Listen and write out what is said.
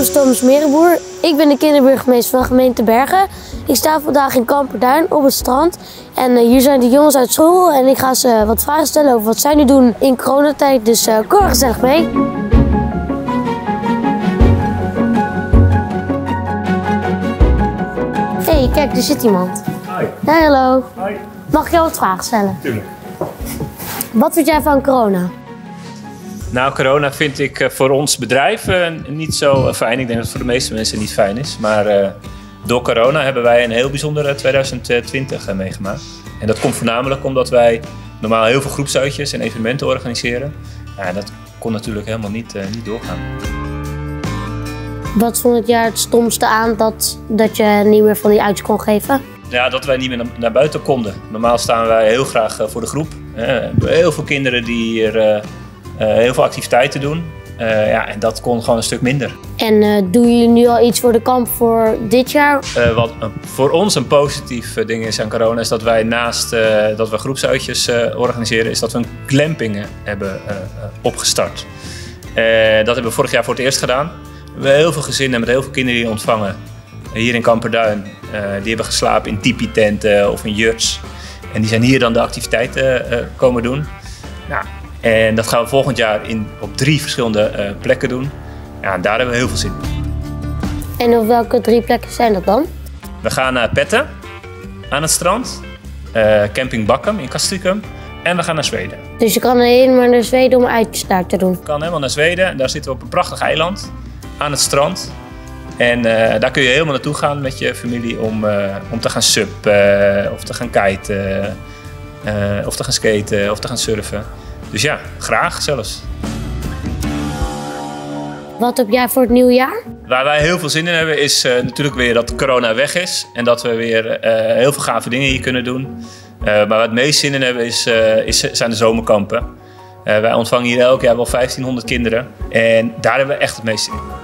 is Thomas Merenboer. Ik ben de kinderburgemeester van de gemeente Bergen. Ik sta vandaag in Kamperduin op het strand. En hier zijn de jongens uit school en ik ga ze wat vragen stellen over wat zij nu doen in coronatijd. Dus kom er gezellig mee. Hey, kijk, er zit iemand. Hoi. Hey, hallo. Hoi. Mag ik jou wat vragen stellen? Tuurlijk. Wat vind jij van corona? Nou, corona vind ik voor ons bedrijf niet zo fijn. Ik denk dat het voor de meeste mensen niet fijn is. Maar door corona hebben wij een heel bijzondere 2020 meegemaakt. En dat komt voornamelijk omdat wij normaal heel veel groepsuitjes en evenementen organiseren. Ja, dat kon natuurlijk helemaal niet doorgaan. Wat vond het jaar het stomste aan dat je niet meer van die uitjes kon geven? Ja, dat wij niet meer naar buiten konden. Normaal staan wij heel graag voor de groep. We hebben heel veel kinderen die hier heel veel activiteiten doen. Ja, en dat kon gewoon een stuk minder. En doen jullie nu al iets voor de kamp voor dit jaar? Wat voor ons een positief ding is aan corona is dat wij naast dat we groepsuitjes organiseren, is dat we een glamping hebben opgestart. Dat hebben we vorig jaar voor het eerst gedaan. We hebben heel veel gezinnen met heel veel kinderen die ontvangen. Hier in Kamperduin, die hebben geslapen in tipi-tenten of in yurts. En die zijn hier dan de activiteiten komen doen. Nou, en dat gaan we volgend jaar op 3 verschillende plekken doen. Ja, daar hebben we heel veel zin in. En op welke 3 plekken zijn dat dan? We gaan naar Petten aan het strand, camping Bakkum in Castricum en we gaan naar Zweden. Dus je kan helemaal naar Zweden om uitjes daar te doen? Je kan helemaal naar Zweden, daar zitten we op een prachtig eiland aan het strand. En daar kun je helemaal naartoe gaan met je familie om te gaan suppen of te gaan kiten of te gaan skaten of te gaan surfen. Dus ja, graag zelfs. Wat heb jij voor het nieuwe jaar? Waar wij heel veel zin in hebben is natuurlijk weer dat corona weg is. En dat we weer heel veel gave dingen hier kunnen doen. Maar waar we het meest zin in hebben zijn de zomerkampen. Wij ontvangen hier elk jaar wel 1500 kinderen. En daar hebben we echt het meest zin in.